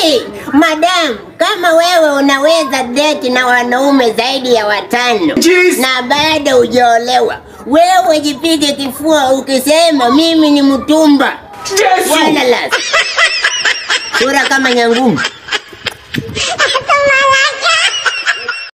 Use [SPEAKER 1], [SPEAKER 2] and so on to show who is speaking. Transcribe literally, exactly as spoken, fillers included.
[SPEAKER 1] Hey, madam, kama wewe unaweza date na wanaume zaidi ya watano Jeez. na bado hujaolewa, wewe jipige kifua ukisema mimi ni mtumba. Yes. Wala la. Sura kama nyangumi.